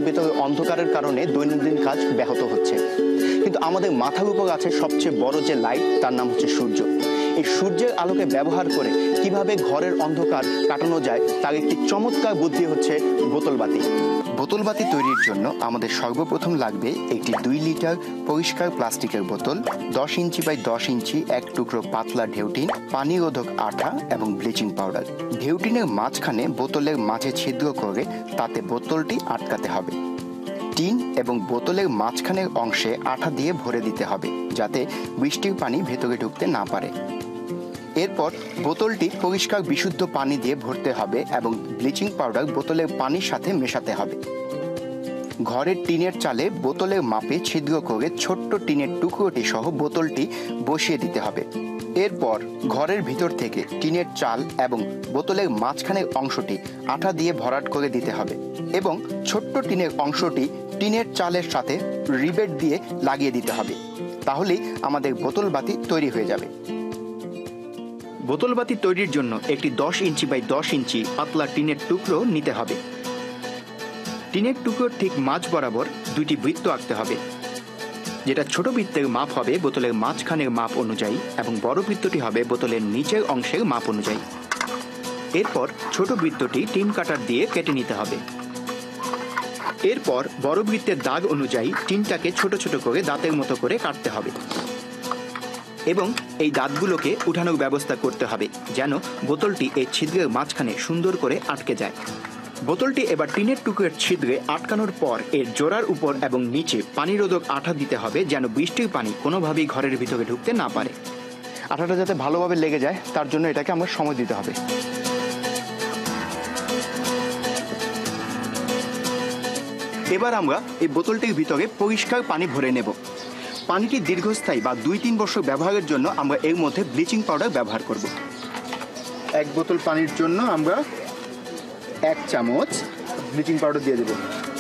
ভেতরে অন্ধকারের কারণে দৈনন্দিন কাজ ব্যাহত হচ্ছে। কিন্তু আমাদের মাথার উপর আছে সবচেয়ে বড় যে লাইট, তার নাম হচ্ছে সূর্য। এই সূর্যের আলোকে ব্যবহার করে কিভাবে ঘরের অন্ধকার কাটানো যায় তার একটি চমৎকার বুদ্ধি হচ্ছে বোতলবাতি। বোতলবাতি তৈরির জন্য আমাদের সর্বপ্রথম লাগবে একটি 2 লিটার পরিষ্কার প্লাস্টিকের বোতল, 10 ইঞ্চি বাই 10 ইঞ্চি এক টুকরো পাতলা ঢেউটিন, পানি রোধক আঠা এবং ব্লিচিং পাউডার। ঢেউটিনের মাঝখানে বোতলের মাঝে ছিদ্র করে তাতে বোতলটি আটকাতে হবে। টিন এবং বোতলের মাঝখানের অংশে আঠা দিয়ে ভরে দিতে হবে যাতে বৃষ্টির পানি ভেতরে ঢুকতে না পারে। এরপর বোতলটি পরিষ্কার বিশুদ্ধ পানি দিয়ে ভরতে হবে এবং ব্লিচিং পাউডার বোতলের পানির সাথে মেশাতে হবে। ঘরের টিনের চালে বোতলের মাপে ছিদ্র করে ছোট্ট টিনের টুকরোটি সহ বোতলটি বসিয়ে দিতে হবে। এরপর ঘরের ভিতর থেকে টিনের চাল এবং বোতলের মাঝখানের অংশটি আঠা দিয়ে ভরাট করে দিতে হবে এবং ছোট্ট টিনের অংশটি টিনের চালের সাথে রিবেট দিয়ে লাগিয়ে দিতে হবে। তাহলেই আমাদের বোতলবাতি তৈরি হয়ে যাবে। বোতলবাতি তৈরির জন্য একটি 10 ইঞ্চি বাই 10 ইঞ্চি পাতলা টিনের টুকরো নিতে হবে। টিনের টুকরোর ঠিক মাঝ বরাবর 2টি বৃত্ত আঁকতে হবে, যেটা ছোট বৃত্তের মাপ হবে বোতলের মাঝখানের মাপ অনুযায়ী এবং বড় বৃত্তটি হবে বোতলের নিচের অংশের মাপ অনুযায়ী। এরপর ছোট বৃত্তটি টিন কাটার দিয়ে কেটে নিতে হবে। এরপর বড় বৃত্তের দাগ অনুযায়ী টিনটাকে ছোট ছোট করে দাঁতের মতো করে কাটতে হবে এবং এই দাঁতগুলোকে উঠানোর ব্যবস্থা করতে হবে যেন বোতলটি এই ছিদ্রের মাঝখানে সুন্দর করে আটকে যায়। বোতলটি এবার টিনের টুকরোর ছিদ্রে আটকানোর পর এর জোড়ার উপর এবং নিচে পানি রোধক আঠা দিতে হবে যেন বৃষ্টির পানি কোনোভাবেই ঘরের ভিতরে ঢুকতে না পারে। আঠাটা যাতে ভালোভাবে লেগে যায় তার জন্য এটাকে আমরা সময় দিতে হবে। এবার আমরা এই বোতলটির ভিতরে পরিষ্কার পানি ভরে নেব। পানিটি দীর্ঘস্থায়ী বা 2-3 বছর ব্যবহারের জন্য আমরা এর মধ্যে ব্লিচিং পাউডার ব্যবহার করব। 1 বোতল পানির জন্য আমরা 1 চামচ ব্লিচিং পাউডার দিয়ে দেব।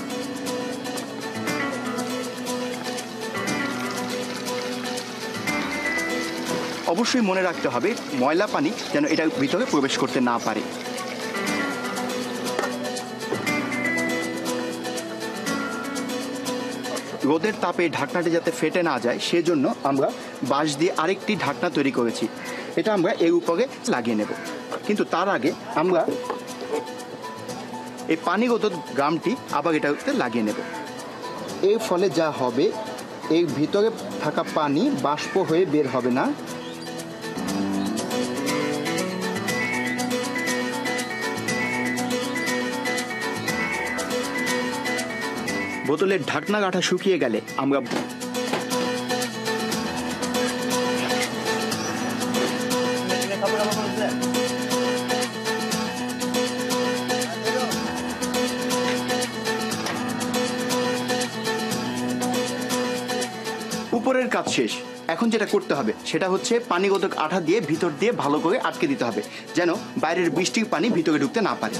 অবশ্যই মনে রাখতে হবে ময়লা পানি যেন এটার ভিতরে প্রবেশ করতে না পারে। রোদের তাপে ঢাকনাটি যাতে ফেটে না যায় সেজন্য আমরা বাঁশ দিয়ে আরেকটি ঢাকনা তৈরি করেছি। এটা আমরা এর উপরে লাগিয়ে নেব, কিন্তু তার আগে আমরা এই পানিগত গামটি আবার এটাতে লাগিয়ে নেব। এর ফলে যা হবে, এর ভিতরে থাকা পানি বাষ্প হয়ে বের হবে না। বোতলের ঢাকনা গাঁঠা শুকিয়ে গেলে আমরা উপরের কাজ শেষ। এখন যেটা করতে হবে সেটা হচ্ছে পানিগত আঠা দিয়ে ভিতর দিয়ে ভালো করে আটকে দিতে হবে যেন বাইরের বৃষ্টির পানি ভিতরে ঢুকতে না পারে।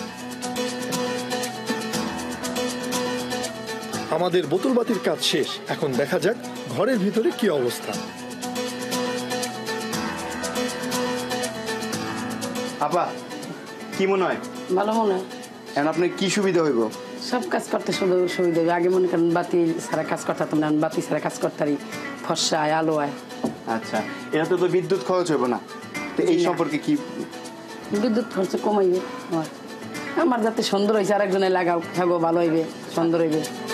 আমাদের বোতলবাতির কাজ শেষ। এখন দেখা যাক ঘরের ভিতরে কি অবস্থা। আপা কি মনে হয়? ভালো মনে হয়। এখন আপনার কি সুবিধা হইব? সব কাজ করতে সুবিধা হবে। আগে মনে করেন বাতি ছাড়া কাজ করতাম না, বাতি ছাড়া কাজ করতারি, ফর্সা আয়, আলো আয়। আচ্ছা, এটা তো বিদ্যুৎ খরচ হইব না, তো এই সম্পর্কে কি? বিদ্যুৎ খরচ কমাইবে আমার যাতে সুন্দর হয়েছে, আরেকজনে লাগাও, থাকো, ভালো হইবে, সুন্দর হইবে।